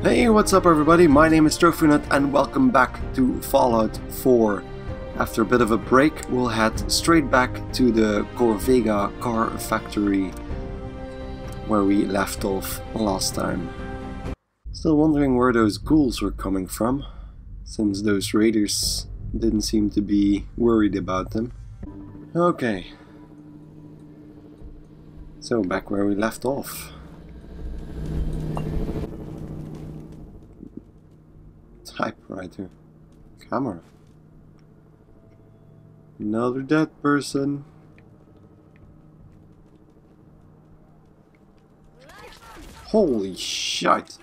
Hey, what's up everybody? My name is Trophynut and welcome back to Fallout 4. After a bit of a break, we'll head straight back to the Corvega car factory where we left off last time. Still wondering where those ghouls were coming from, since those raiders didn't seem to be worried about them. Okay. So back where we left off. Typewriter. Camera. Another dead person. Holy shit.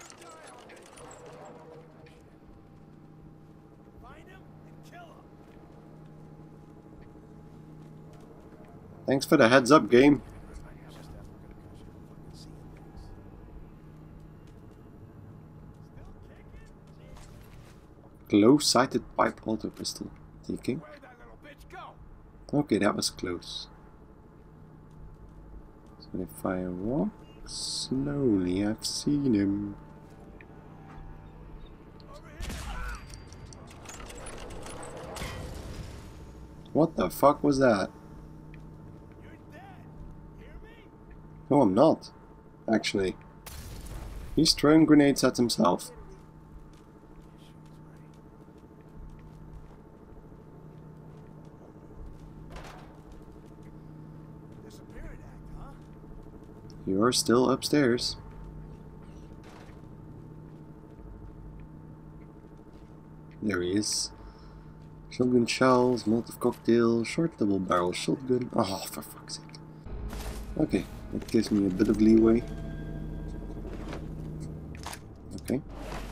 Thanks for the heads up, game. Close-sighted pipe auto pistol. Taking. Okay, that was close. So if I walk slowly, I've seen him. What the fuck was that? No, I'm not. Actually. He's throwing grenades at himself. You're still upstairs. There he is. Shotgun shells, Molotov cocktail, short double barrel shotgun. Oh, for fuck's sake. Okay, that gives me a bit of leeway. Okay.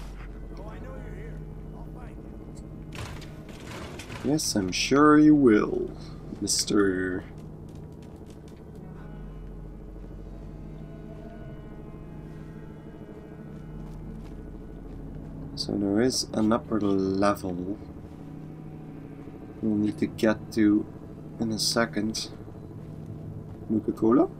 Yes, I'm sure you will, Mr. So there is an upper level we'll need to get to in a second. Nuka-Cola?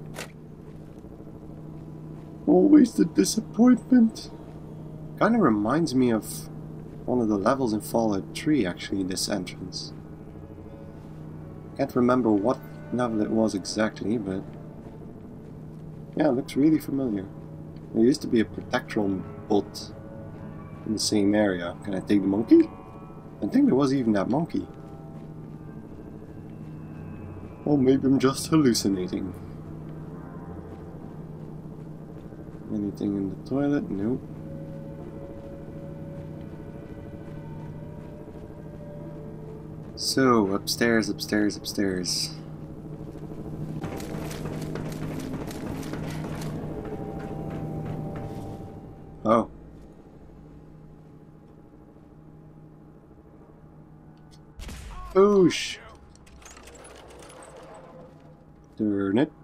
Always the disappointment. Kinda reminds me of one of the levels in Fallout 3 actually, this entrance. Can't remember what level it was exactly, but yeah, it looks really familiar. There used to be a Protectron bot in the same area. Can I take the monkey? I think there was even that monkey. Or maybe I'm just hallucinating. Anything in the toilet? Nope. So, upstairs, upstairs, upstairs. Oh. Boosh! Turn it.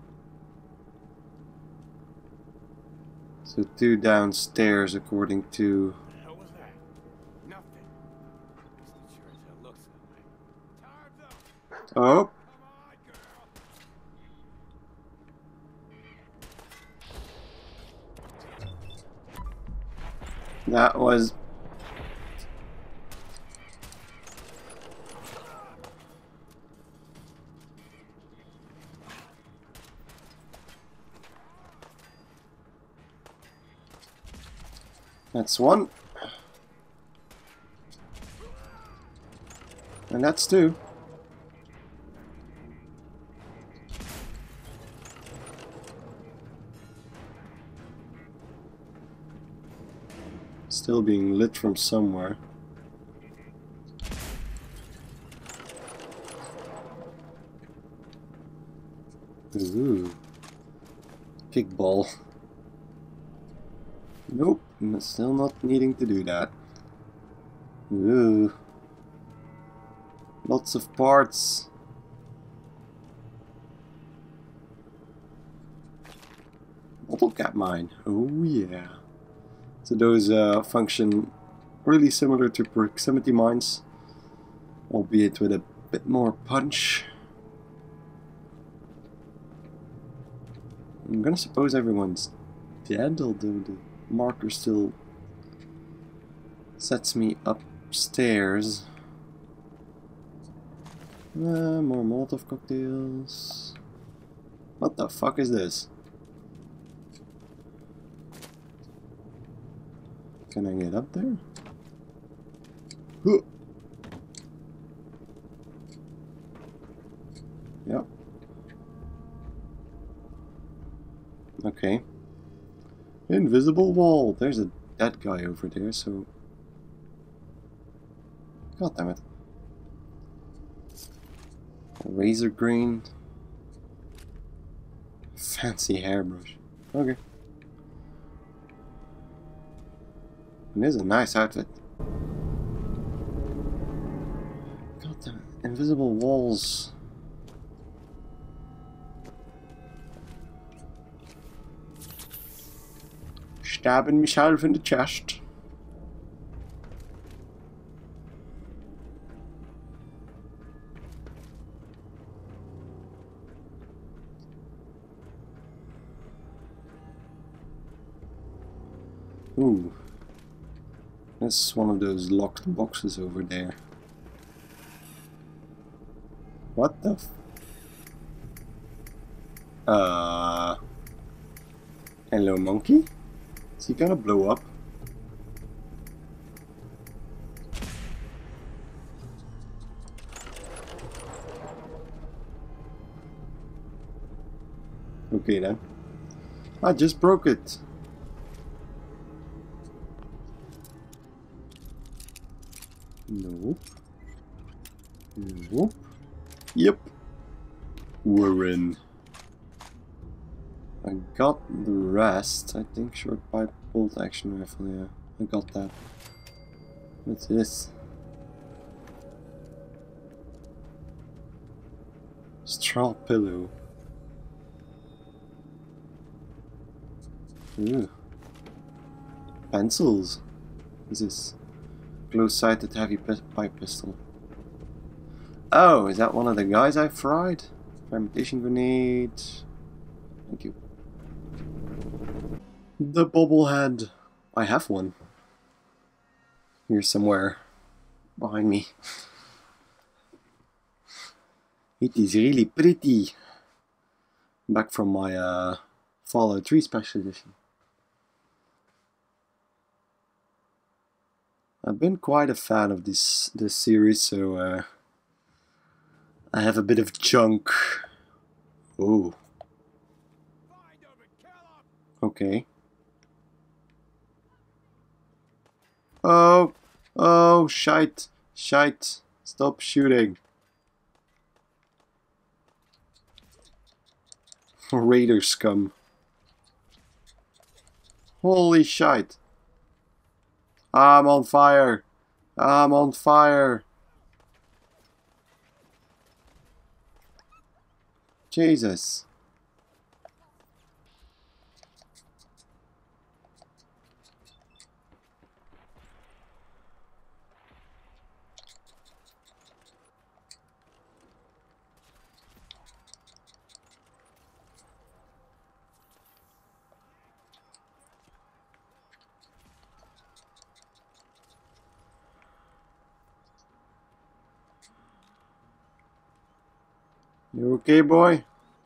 So 2 downstairs according to... What the hell was that? Nothing. Sure as hell looks that way. Time's up. Oh! That was... That's one. And that's 2. Still being lit from somewhere. Ooh. Kickball. Nope, I'm still not needing to do that. Ooh. Lots of parts. Bottle cap mine. Oh yeah. So those function really similar to proximity mines, albeit with a bit more punch. I'm gonna suppose everyone's dead, although the marker's still Sets me upstairs. More Molotov cocktails. What the fuck is this? Can I get up there? Huh. Yep. Okay. Invisible wall. There's a dead guy over there, so... God damn it. Razor green. Fancy hairbrush. Okay. It is a nice outfit. God damn it. Invisible walls. Stabbing myself in the chest. Ooh. That's one of those locked boxes over there. What the f... Hello, monkey? Is he gonna blow up? Okay then. I just broke it. Nope. Nope. Yep. We're in. I got the rest. I think short pipe bolt action rifle, yeah. I got that. What's this? Straw pillow. Ooh. Pencils. What's this? Close-sighted heavy pipe pistol. Oh, is that one of the guys I fried? Fermentation grenade. Thank you. The bobblehead. I have one. Here somewhere. Behind me. It is really pretty. Back from my Fallout 3 Special Edition. I've been quite a fan of this series, so I have a bit of junk. Oh. Okay. Oh, oh, shite, shite! Stop shooting. Raider scum. Holy shite! I'm on fire! I'm on fire! Jesus. You okay, boy?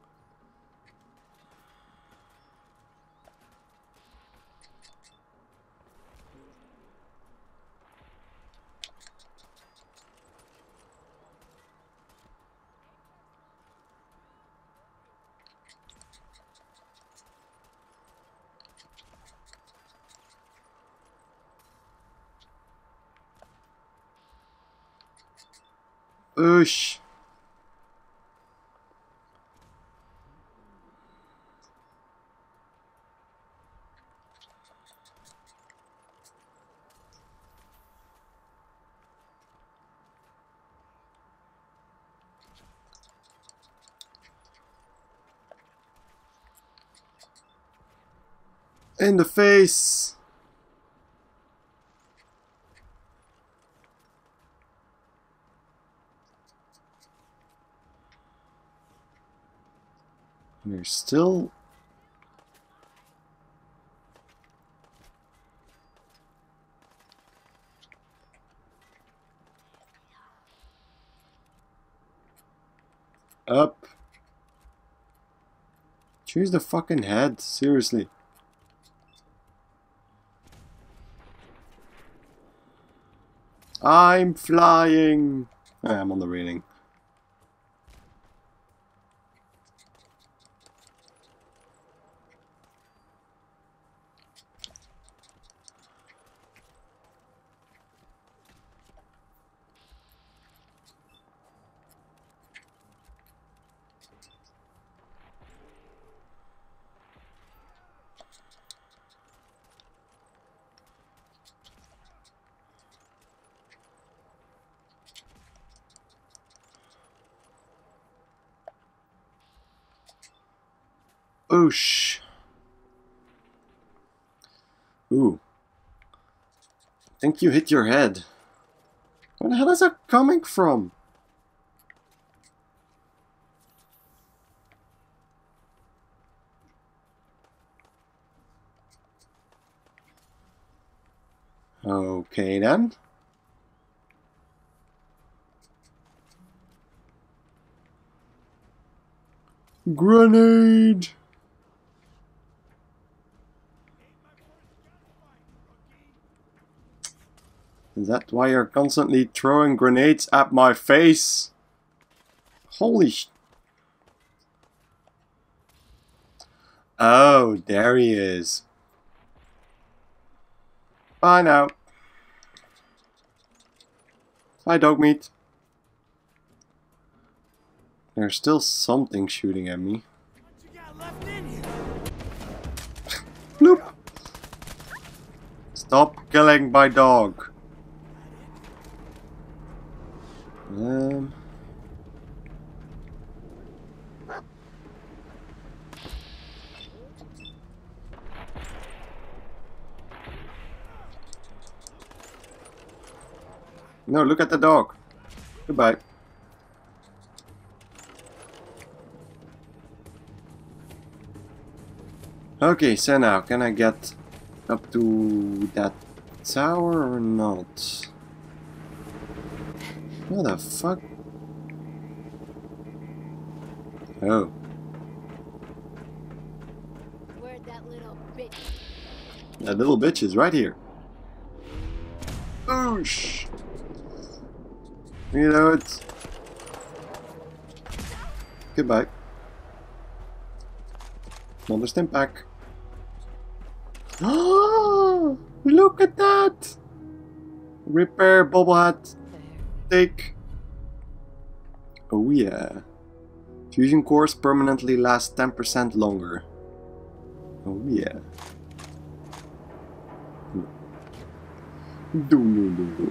Oosh. In the face. And there's still... Up. Choose the fucking head, seriously. I'm flying. I'm on the railing. Oosh. Ooh. I think you hit your head. Where the hell is that coming from? Okay then. Grenade! Is that why you're constantly throwing grenades at my face? Holy sh... Oh, there he is. Bye now. Hi, dog meat. There's still something shooting at me. What you got left in here? Bloop! Stop killing my dog. No, look at the dog. Goodbye. Okay, so now, can I get up to that tower or not? What the fuck? Oh. Where'd that little bitch? That little bitch is right here. Oosh! You know it. Goodbye. Another stim pack. Oh! Look at that! Repair bubble hat. Take. Oh yeah. Fusion cores permanently last 10% longer. Oh yeah. Do.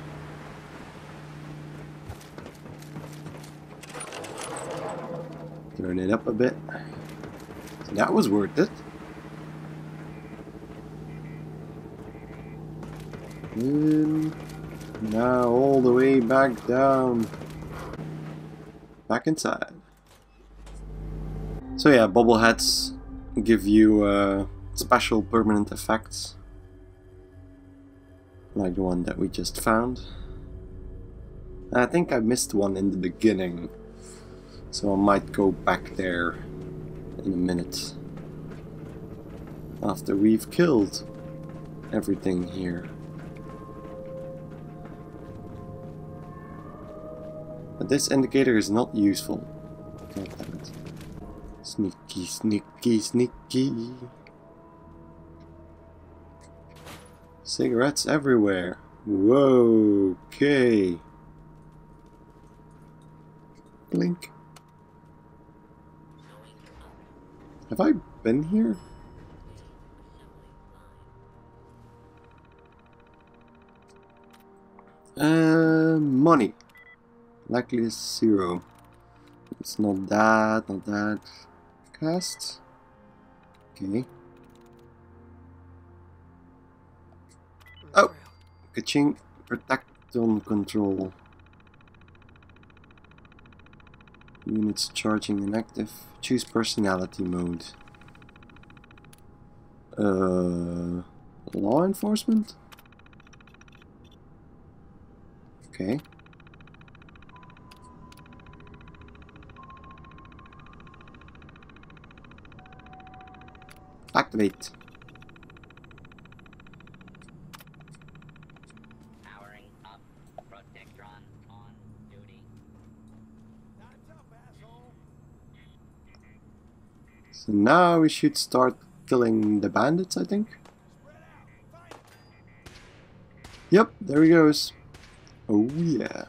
Turn it up a bit. That was worth it. Now all the way back down. Back inside. So yeah, bobbleheads give you special permanent effects. Like the one that we just found. I think I missed one in the beginning. So I might go back there in a minute. After we've killed everything here. But this indicator is not useful. God damn it. Sneaky, sneaky, sneaky. Cigarettes everywhere. Whoa, okay. Blink. Have I been here? Money. Likely 0. It's not that, not that. Cast. Okay. Oh! Kaching. Protecton control. Units charging inactive. Choose personality mode. Law enforcement? Okay. Activate. Powering up. Protectron on duty. Time's up, asshole. So now we should start killing the bandits, I think. Spread out. Fight. Yep, there he goes. Oh yeah.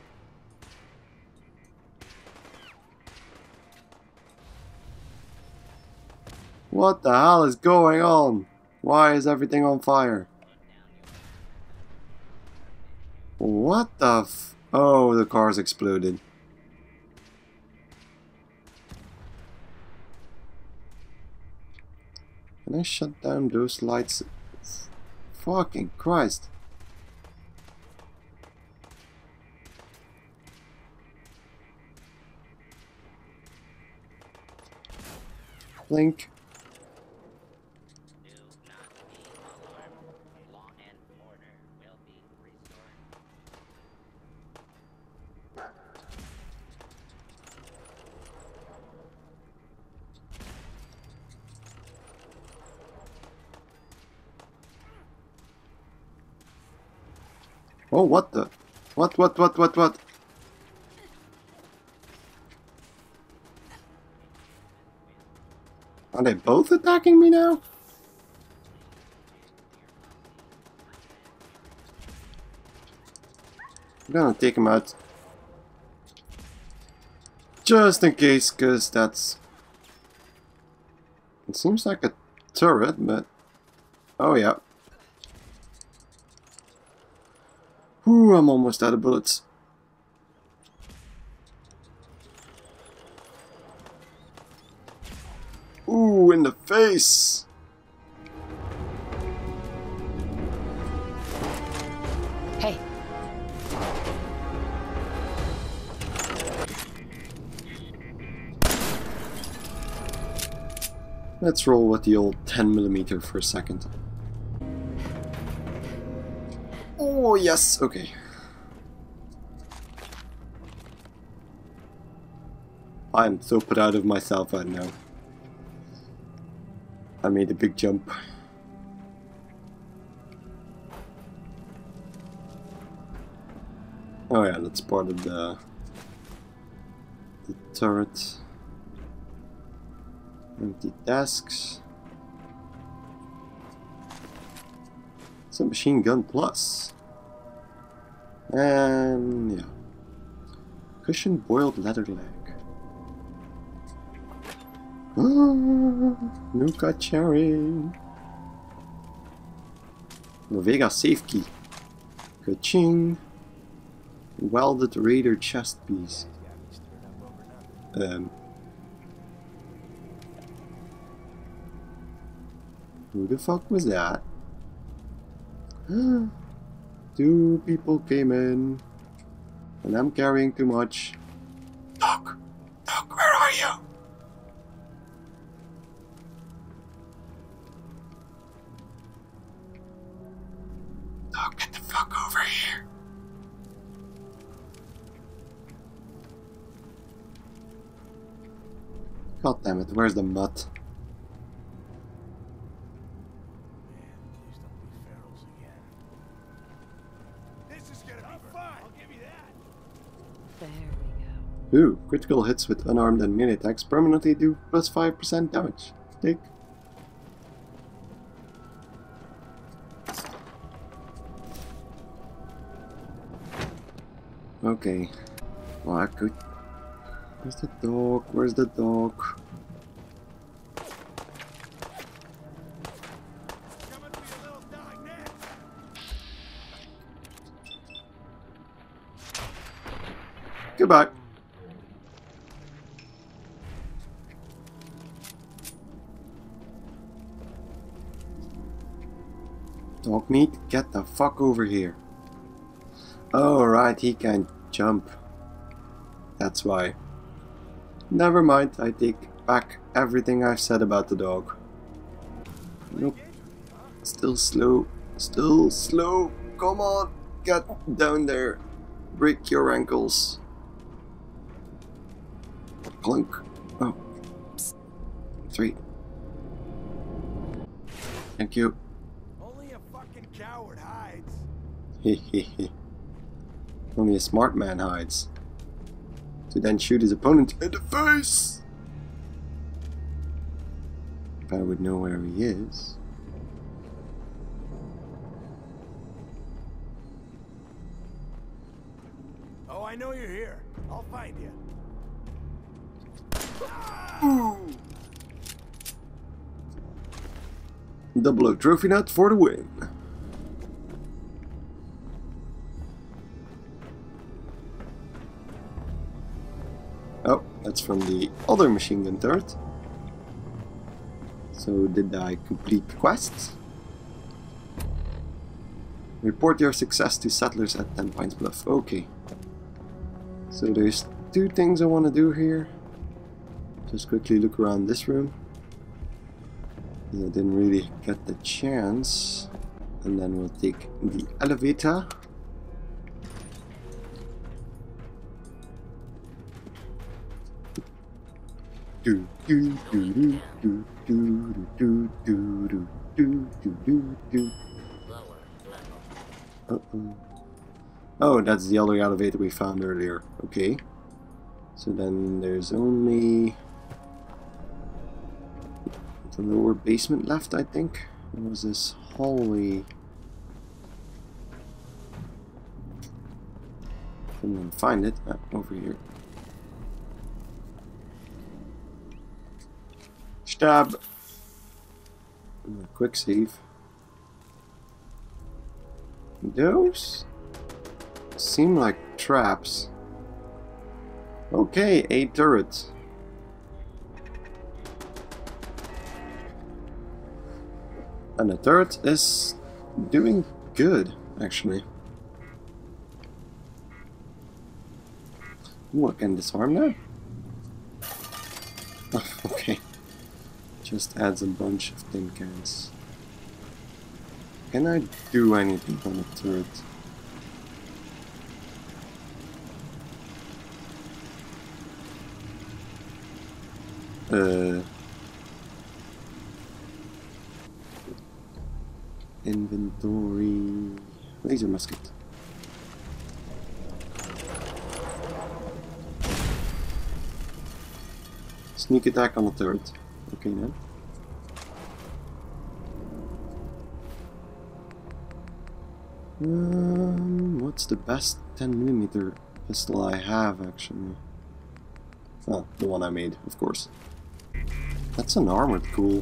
What the hell is going on? Why is everything on fire? What the f... Oh, the car's exploded. Can I shut down those lights? Fucking Christ. Blink. Do not be alarmed. Law and order will be restored. Oh, what the? What? Are they both attacking me now? I'm gonna take him out. Just in case, cause that's... It seems like a turret, but... Oh yeah. Ooh, I'm almost out of bullets. Ooh, in the face! Hey, Let's roll with the old 10mm for a second. Oh, yes, okay. I'm so put out of myself right now. I made a big jump. Oh yeah, that's part of the turret. Empty desks. It's a machine gun plus. And yeah. Cushioned boiled leather leg. Nuka cherry. Vega safe key. Ka-ching. Welded raider chest piece. Who the fuck was that? Two people came in. And I'm carrying too much. Doc! Doc, where are you? Doc, get the fuck over here. God damn it, where's the mutt? Please don't be ferals again. This is gonna be fun. I'll give you that. there we go. Ooh, critical hits with unarmed and melee attacks permanently do plus 5% damage. Take. Okay. Well, I could... Where's the dog? Where's the dog? Coming for your little dog next. Goodbye. Dog meat, get the fuck over here. Oh, right, he can jump. That's why. Never mind, I take back everything I've said about the dog. Nope. Still slow. Still slow. Come on, get down there. Break your ankles. Clunk. Oh. 3. Thank you. Only a fucking coward hides. Hehehe. Only a smart man hides. To then shoot his opponent in the face! If I would know where he is. Oh, I know you're here. I'll find you. Double O trophy nut for the win. Oh, that's from the other machine gun turret. So did I complete the quest? Report your success to settlers at 10 Pines Bluff. Okay. So there's two things I want to do here. Just quickly look around this room. I didn't really get the chance. And then we'll take the elevator. Do do do do do do do do do do do do. Uh-oh. Oh, that's the other elevator we found earlier. Okay. So then there's only the lower basement left, I think. What was this hallway? Couldn't find it. Ah, over here. Stab! Quick save. Those seem like traps. Okay, a turret. And the turret is doing good, actually. Ooh, I can disarm that? Okay. Just adds a bunch of tin cans. Can I do anything on the turret? Inventory. Laser musket. Sneak attack on the turret. Okay then. What's the best 10mm pistol I have actually? Oh, the one I made, of course. That's an armored cool.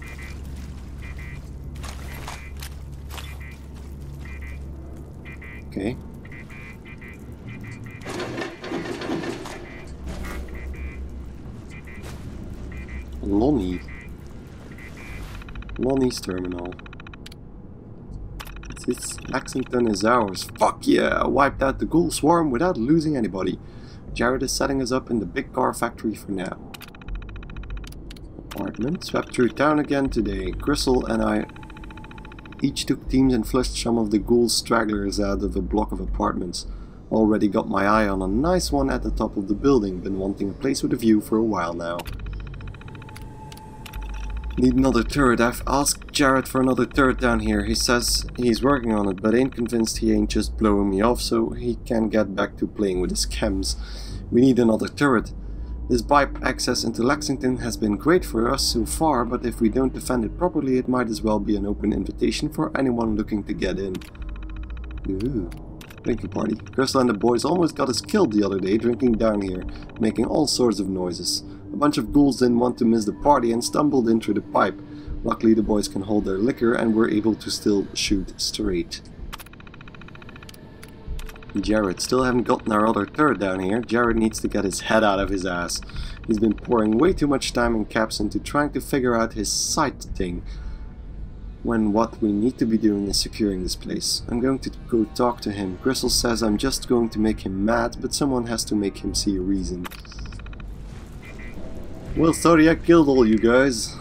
Okay. Lonnie's terminal. This Lexington is ours. Fuck yeah! Wiped out the ghoul swarm without losing anybody. Jared is setting us up in the big car factory for now. Apartment. Swept through town again today. Crystal and I each took teams and flushed some of the ghoul stragglers out of a block of apartments. Already got my eye on a nice one at the top of the building. Been wanting a place with a view for a while now. Need another turret. I've asked Jared for another turret down here. He says he's working on it, but ain't convinced he ain't just blowing me off so he can get back to playing with his chems. We need another turret. This pipe access into Lexington has been great for us so far, but if we don't defend it properly, it might as well be an open invitation for anyone looking to get in. Ooh. Drinking party. Crystal and the boys almost got us killed the other day drinking down here, making all sorts of noises. A bunch of ghouls didn't want to miss the party and stumbled in through the pipe. Luckily the boys can hold their liquor and were able to still shoot straight. Jared, still haven't gotten our other turret down here. Jared needs to get his head out of his ass. He's been pouring way too much time and caps into trying to figure out his sight thing, when what we need to be doing is securing this place. I'm going to go talk to him. Crystal says I'm just going to make him mad, but someone has to make him see a reason. Well, sorry I killed all you guys.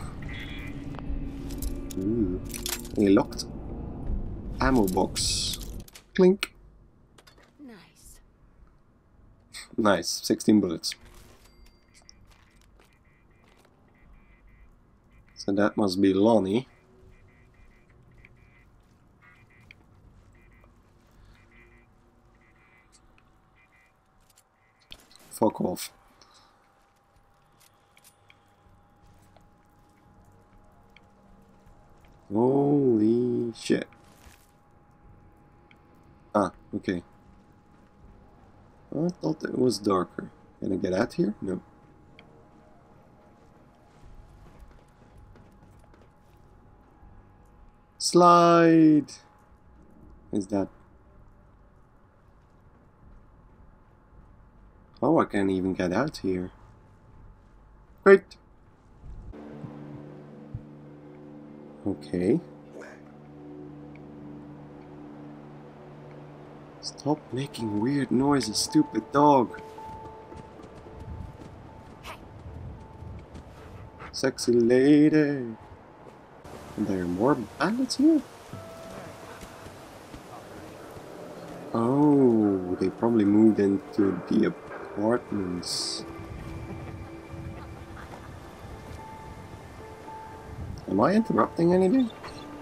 Ooh, a locked ammo box. Clink. Nice. Nice, 16 bullets. So that must be Lonnie. Fuck off. Holy shit. Ah, okay. I thought it was darker. Can I get out here? No. Slide! Is that... Oh, I can't even get out here. Great! Okay. Stop making weird noises, stupid dog. Sexy lady. And there are more bandits here? Oh, they probably moved into the apartments. Am I interrupting anything?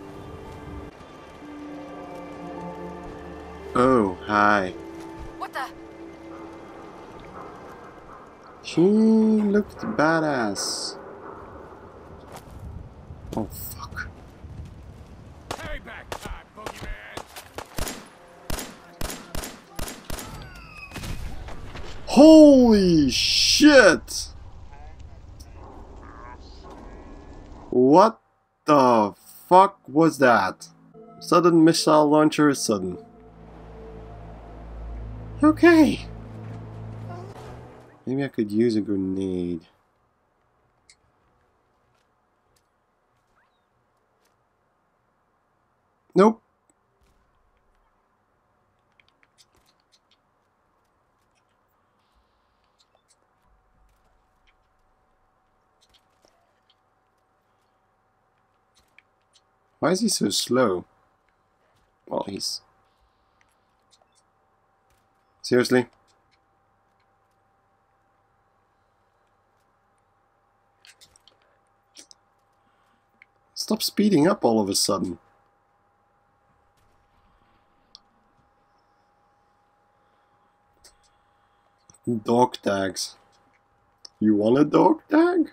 Oh, hi. What the? She looked badass. Oh, fuck. Payback time, boogeyman! Holy shit! What the fuck was that? Sudden missile launcher is sudden. Okay. Maybe I could use a grenade. Nope. Why is he so slow? Well, he's... Seriously? Stop speeding up all of a sudden. Dog tags. You want a dog tag?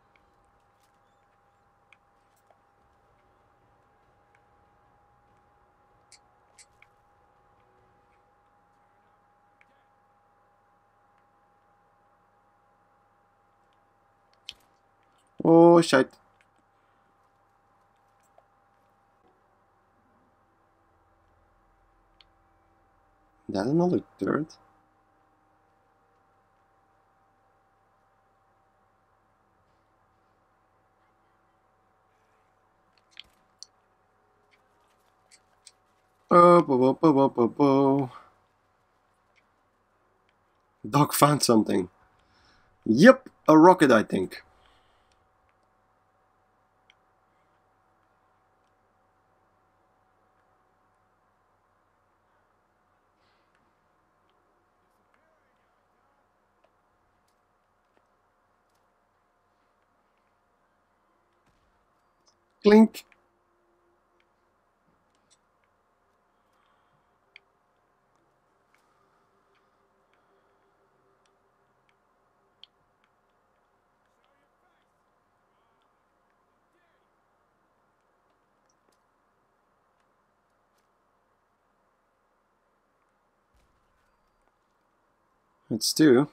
Oh shit. Is that another turret? Oh, bo. Dog found something. Yep, a rocket, I think. Clink. It's two.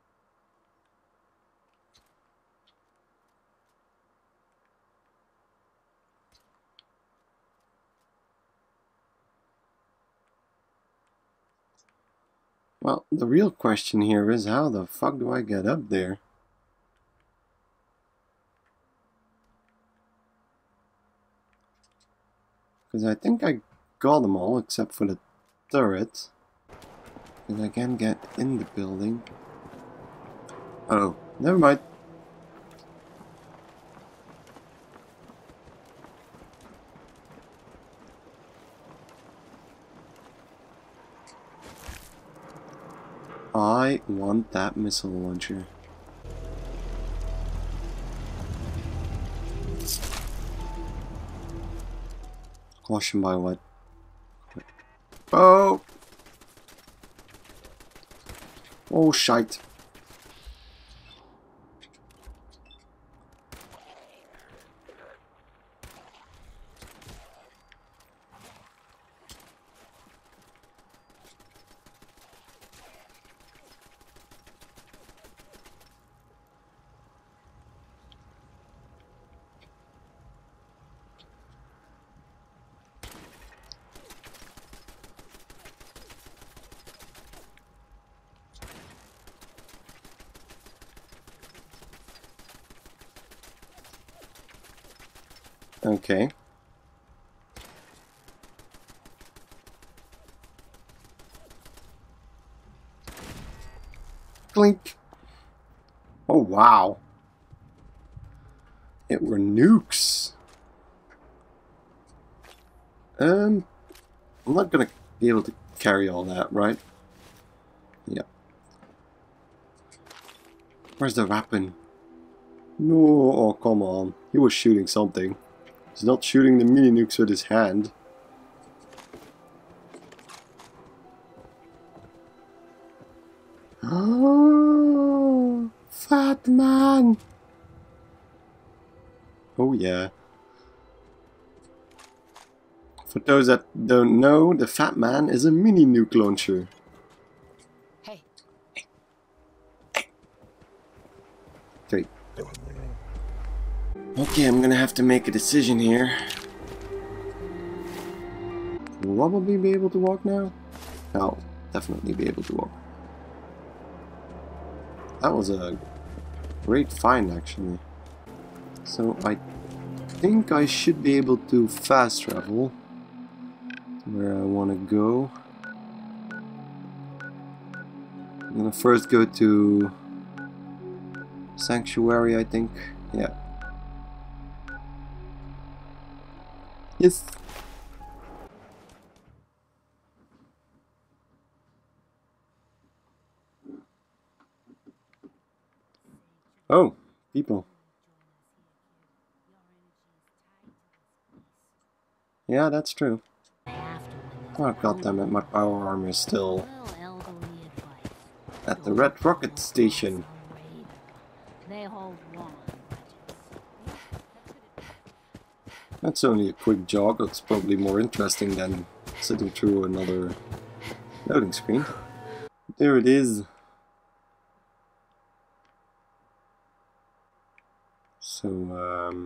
Well, the real question here is how the fuck do I get up there? Because I think I got them all except for the turret. And I can get in the building. Oh, never mind. I want that missile launcher. Caution by what? Oh! Oh shite. Okay. Clink. Oh wow. It were nukes. I'm not gonna be able to carry all that, right? Yeah. Where's the weapon? No, oh come on. He was shooting something. He's not shooting the mini nukes with his hand. Oh, fat man. Oh yeah. For those that don't know, the fat man is a mini nuke launcher. Hey. Three. Okay, I'm gonna have to make a decision here. Probably be able to walk now? I'll definitely be able to walk. That was a great find actually. So I think I should be able to fast travel to where I want to go. I'm gonna first go to Sanctuary, I think. Yeah. Yes. Oh, people. Yeah, that's true. Oh goddammit, my power armor is still at the Red Rocket Station. That's only a quick jog, it's probably more interesting than sitting through another loading screen. There it is. So,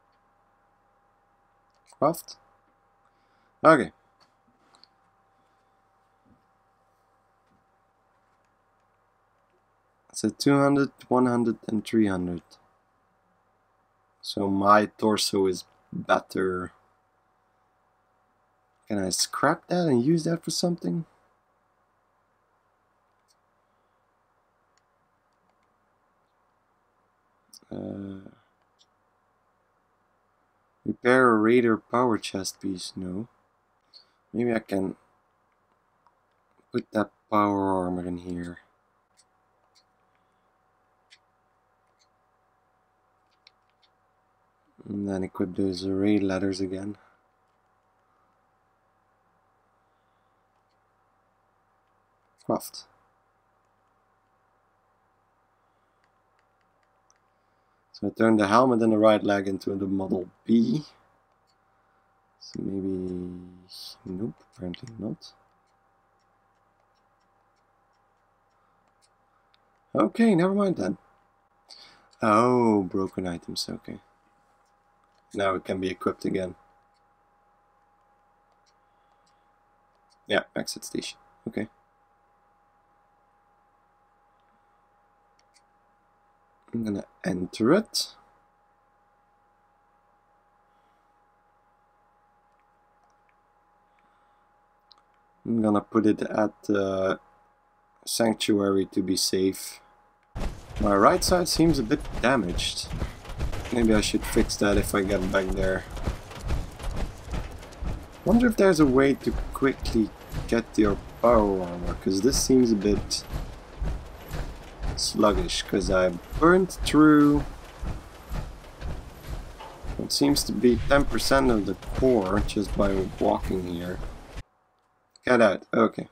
craft? Okay. So 200, 100 and 300. So my torso is better. Can I scrap that and use that for something? Repair a radar power chest piece? No. Maybe I can put that power armor in here. And then equip those array ladders again. Craft. So I turned the helmet and the right leg into the Model B. So maybe... Nope, apparently not. Okay, never mind then. Oh, broken items, okay. Now it can be equipped again. Yeah, exit station, okay. I'm gonna enter it. I'm gonna put it at Sanctuary to be safe. My right side seems a bit damaged. Maybe I should fix that if I get back there. Wonder if there's a way to quickly get your power armor, because this seems a bit sluggish, because I burned through what seems to be 10% of the core just by walking here. Get out, okay.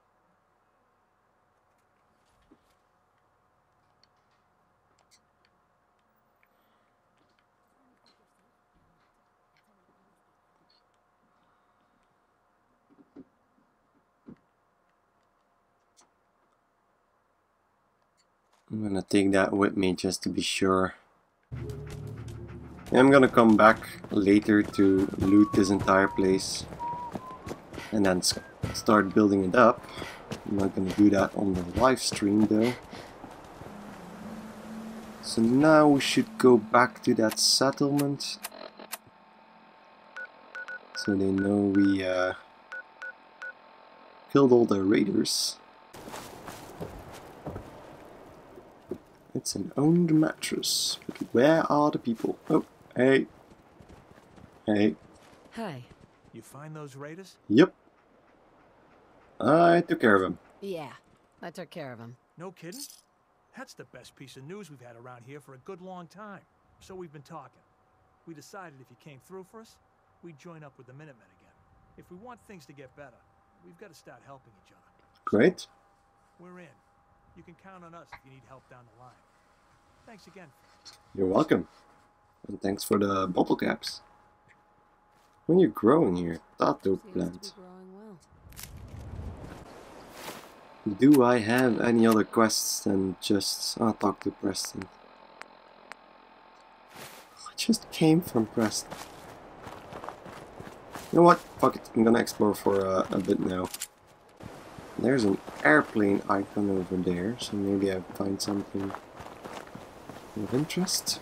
I'm gonna take that with me just to be sure. I'm gonna come back later to loot this entire place and then start building it up. I'm not gonna do that on the live stream though. So now we should go back to that settlement. So they know we killed all the raiders. It's an owned mattress, but where are the people? Oh, hey. Hey. Hi. You find those raiders? Yep. I took care of him. Yeah, I took care of him. No kidding? That's the best piece of news we've had around here for a good long time. So we've been talking. We decided if you came through for us, we'd join up with the Minutemen again. If we want things to get better, we've got to start helping each other. Great. So, we're in. You can count on us if you need help down the line. Thanks again. You're welcome. And thanks for the bottle caps. When you're growing here, tato Seems to plant. be growing well. Do I have any other quests than just talk to Preston? I just came from Preston. You know what? Fuck it. I'm gonna explore for a bit now. There's an airplane icon over there, so maybe I'll find something of interest.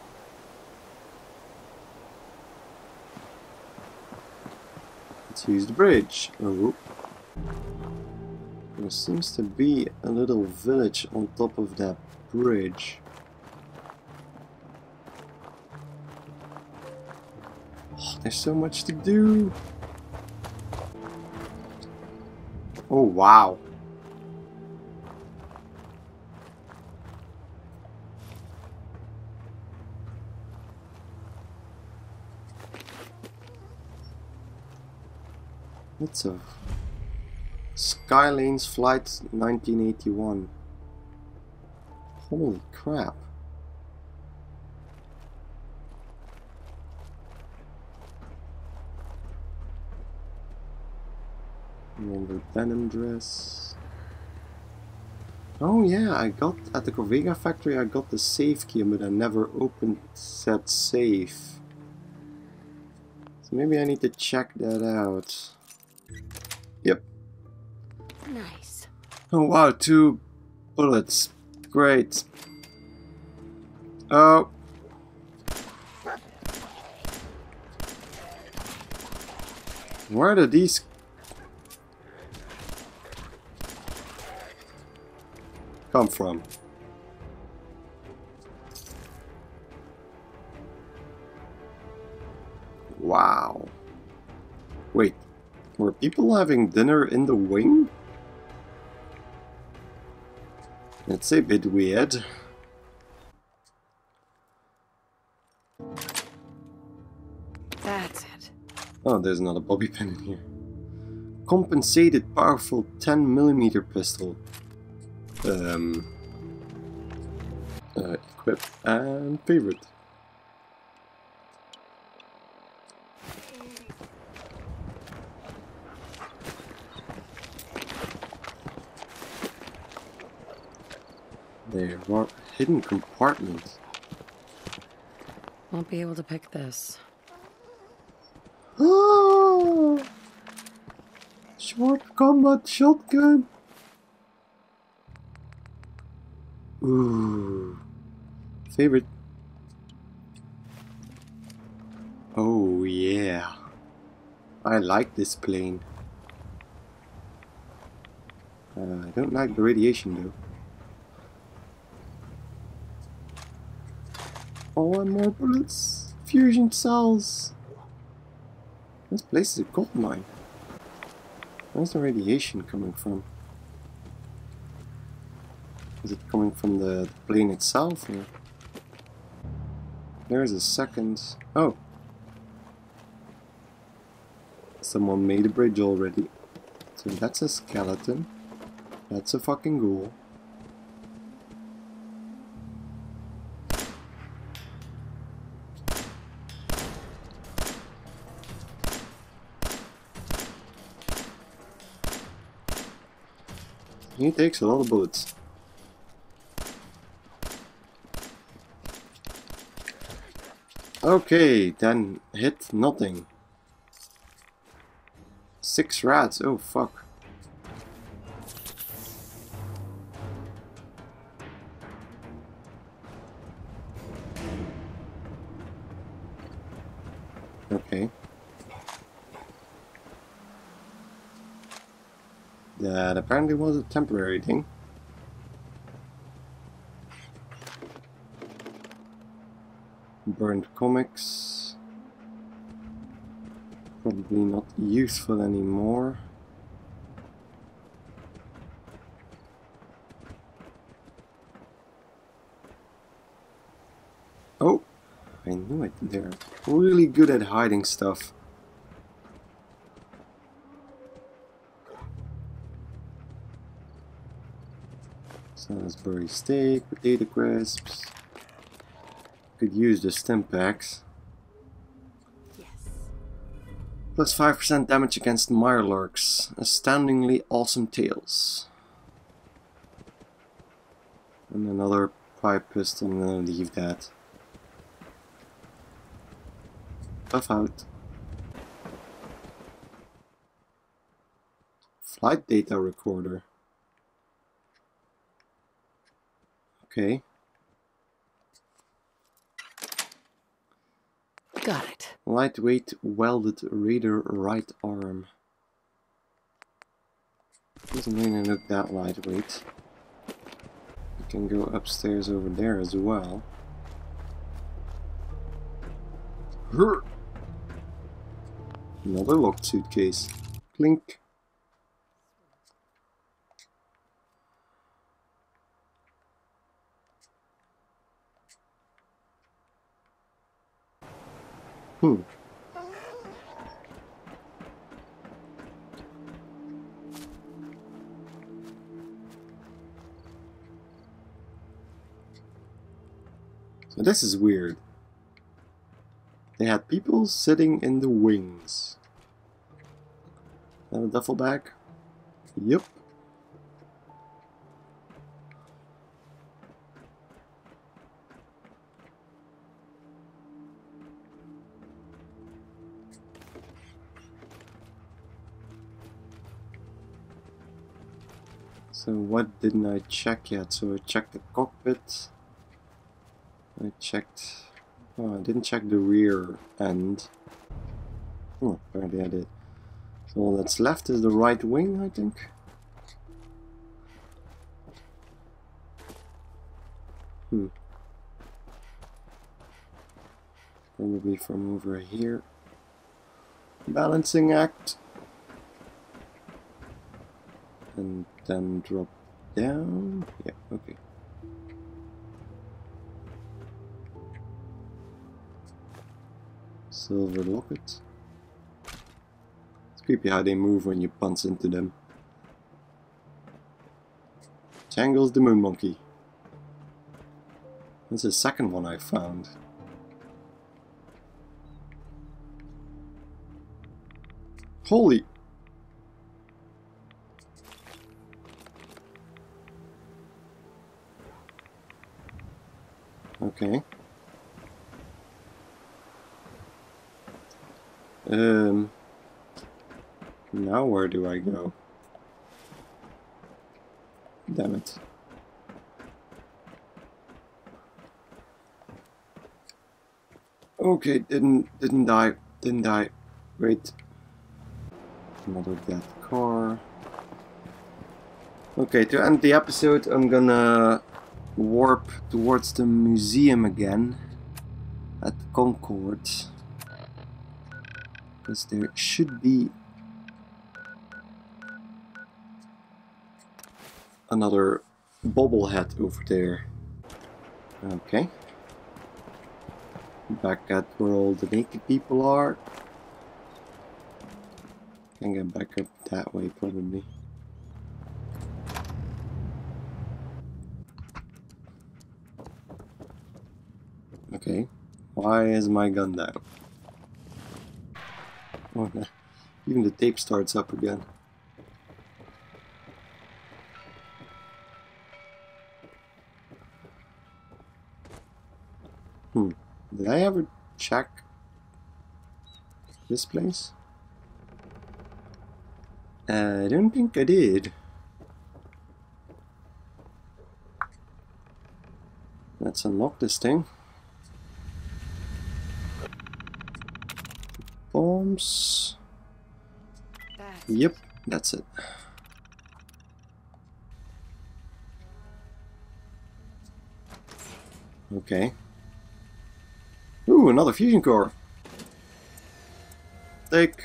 Let's use the bridge. Oh. There seems to be a little village on top of that bridge. Oh, there's so much to do. Oh, wow. It's a Skylanes Flight 1981. Holy crap. Remember denim dress. Oh yeah, I got at the Corvega factory I got the safe key, but I never opened said safe. So maybe I need to check that out. Yep. Nice. Oh wow, 2 bullets. Great. Oh. Where did these come from? Wow. Wait, were people having dinner in the wing? It's a bit weird. That's it. Oh, there's another bobby pin in here. Compensated powerful 10mm pistol. Equip and favorite. There are hidden compartments. Won't be able to pick this. Oh! Short combat shotgun. Ooh. Favorite. Oh yeah. I like this plane. I don't like the radiation though. Oh, and more bullets. Fusion cells. This place is a gold mine. Where's the radiation coming from? Is it coming from the plane itself? Or? There's a second. Oh. Someone made a bridge already. So that's a skeleton. That's a fucking ghoul. He takes a lot of bullets. Okay, then hit nothing. 6 rats, oh fuck. Okay. That apparently was a temporary thing. Burned comics. Probably not useful anymore. Oh, I knew it. They're really good at hiding stuff. Salisbury steak, potato crisps. Could use the stim packs. Yes. Plus 5% damage against mirelurks. Astoundingly awesome tails. And another pipe pistol. I'm gonna leave that. Buff out. Flight data recorder. Okay. Got it. Lightweight welded radar right arm. Doesn't really look that lightweight. You can go upstairs over there as well. Another locked suitcase. Clink. So this is weird. They had people sitting in the wings. Is that a duffel bag? Yep. So what didn't I check yet? So I checked the cockpit. I checked... Oh, I didn't check the rear end. Oh, apparently I did. So all that's left is the right wing, I think. Probably from over here. Balancing act. And then drop down. Yeah, okay. Silver locket. It's creepy how they move when you punch into them. Jangles the moon monkey. That's the second one I found. Holy! Okay. Now where do I go? Damn it. Okay, didn't die. Didn't die. Wait. Another dead car. Okay, to end the episode, I'm gonna warp towards the museum again at Concord, because there should be another bobblehead over there. Okay. Back at where all the naked people are. Can get back up that way probably. Okay. Why is my gun down? Oh no. Even the tape starts up again. Did I ever check this place? I don't think I did. Let's unlock this thing. Bombs. Yep, that's it. Okay. Ooh, another fusion core. Take.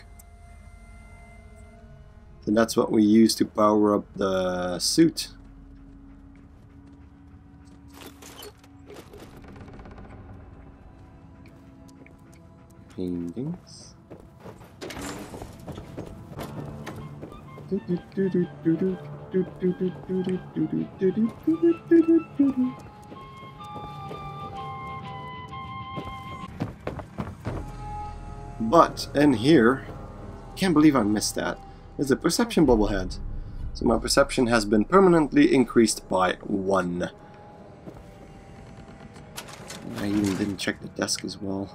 So that's what we use to power up the suit. Paintings. But in here, can't believe I missed that. There's a perception bobblehead. So my perception has been permanently increased by 1. I even didn't check the desk as well.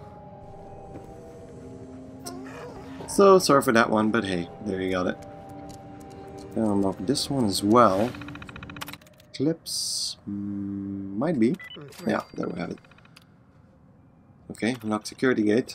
So sorry for that one, but hey, there you got it. I'll unlock this one as well. Clips might be. Yeah, there we have it. Okay, unlock security gate.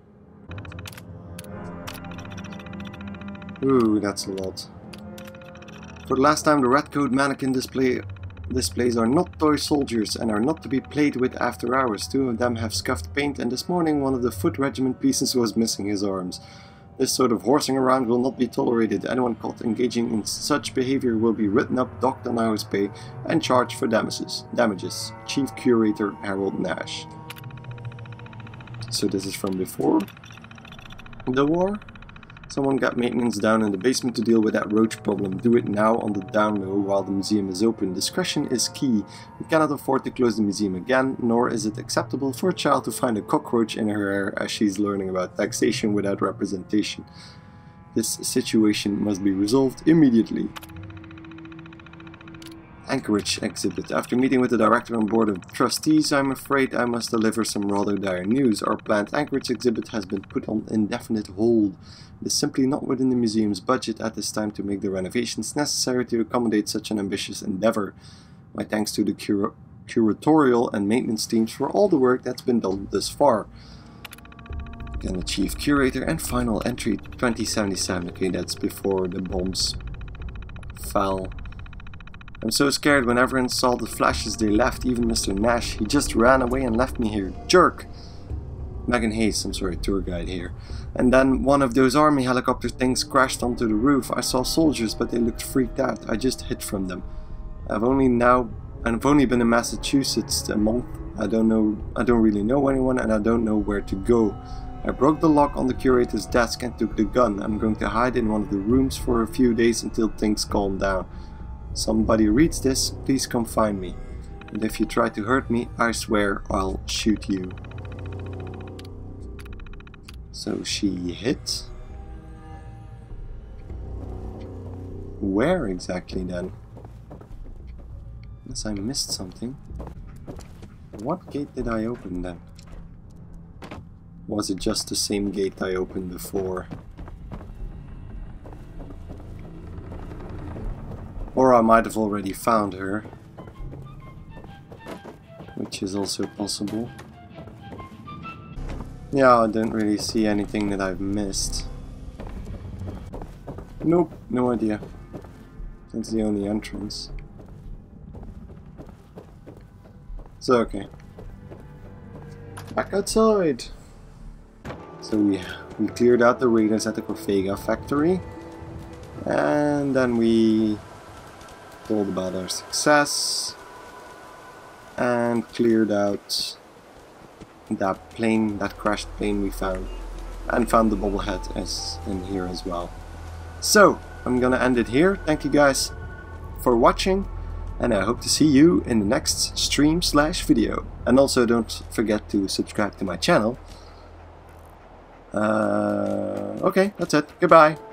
Ooh, that's a lot. For the last time, the red coat mannequin displays are not toy soldiers and are not to be played with after hours. 2 of them have scuffed paint, and this morning one of the foot regiment pieces was missing his arms. This sort of horsing around will not be tolerated. Anyone caught engaging in such behavior will be written up, docked on hour's pay, and charged for damages. Chief Curator Harold Nash. So this is from before the war. Someone got maintenance down in the basement to deal with that roach problem. Do it now on the down low while the museum is open. Discretion is key. We cannot afford to close the museum again, nor is it acceptable for a child to find a cockroach in her hair as she's learning about taxation without representation. This situation must be resolved immediately. Anchorage exhibit. After meeting with the director and board of trustees, I'm afraid I must deliver some rather dire news. Our planned Anchorage exhibit has been put on indefinite hold. It is simply not within the museum's budget at this time to make the renovations necessary to accommodate such an ambitious endeavor. My thanks to the curatorial and maintenance teams for all the work that's been done thus far. Again, the chief curator and final entry 2077. Okay, that's before the bombs fell. I'm so scared. When everyone saw the flashes they left, even Mr. Nash. He just ran away and left me here. Jerk! Megan Hayes, I'm sorry, tour guide here. And then one of those army helicopter things crashed onto the roof. I saw soldiers, but they looked freaked out. I just hid from them. I've only been in Massachusetts a month. I don't really know anyone, and I don't know where to go. I broke the lock on the curator's desk and took the gun. I'm going to hide in one of the rooms for a few days until things calm down. Somebody reads this, please come find me. And if you try to hurt me, I swear I'll shoot you. So she hit. Where exactly then? Unless I missed something. What gate did I open then? Was it just the same gate I opened before? Or I might have already found her, which is also possible. Yeah, I don't really see anything that I've missed. Nope, no idea. That's the only entrance. So, okay. Back outside! So we cleared out the raiders at the Corvega factory. And then we told about our success and cleared out that plane, that crashed plane we found, and found the bobblehead as in here as well. So I'm gonna end it here. Thank you guys for watching, and I hope to see you in the next stream/video. And also don't forget to subscribe to my channel. Okay, that's it. Goodbye.